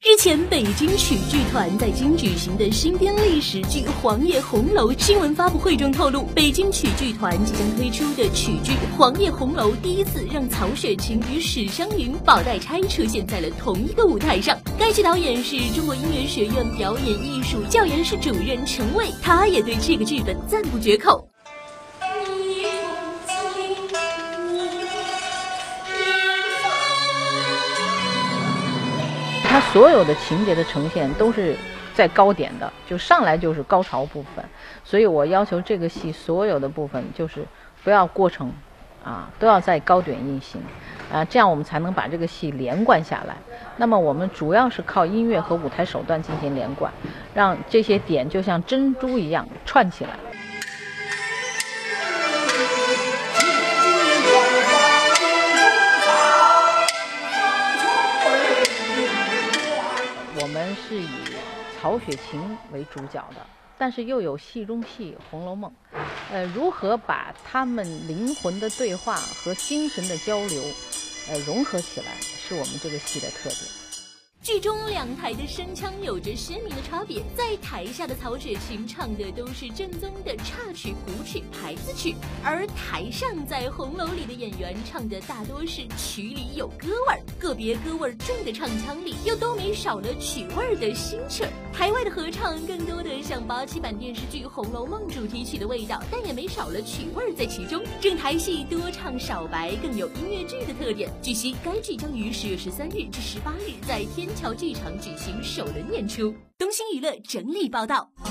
日前，北京曲剧团在京举行的新编历史剧《黄叶红楼》新闻发布会中透露，北京曲剧团即将推出的曲剧《黄叶红楼》第一次让曹雪芹与史湘云、宝黛钗出现在了同一个舞台上。该剧导演是中国音乐学院表演艺术教研室主任陈伟，他也对这个剧本赞不绝口。 它所有的情节的呈现都是在高点的，就上来就是高潮部分，所以我要求这个戏所有的部分就是不要过程都要在高点运行这样我们才能把这个戏连贯下来。那么我们主要是靠音乐和舞台手段进行连贯，让这些点就像珍珠一样串起来。我们是以曹雪芹为主角的，但是又有戏中戏《红楼梦》，如何把他们灵魂的对话和精神的交流，融合起来，是我们这个戏的特点。 剧中两台的声腔有着鲜明的差别，在台下的曹雪芹唱的都是正宗的插曲、谱曲、牌子曲，而台上在红楼里的演员唱的大多是曲里有歌味儿，个别歌味重的唱腔里又都没少了曲味的新曲儿。台外的合唱更多的像87版电视剧《红楼梦》主题曲的味道，但也没少了曲味在其中。正台戏多唱少白，更有音乐剧的特点。据悉，该剧将于10月13日至18日在天桥剧场举行首轮演出。东星娱乐整理报道。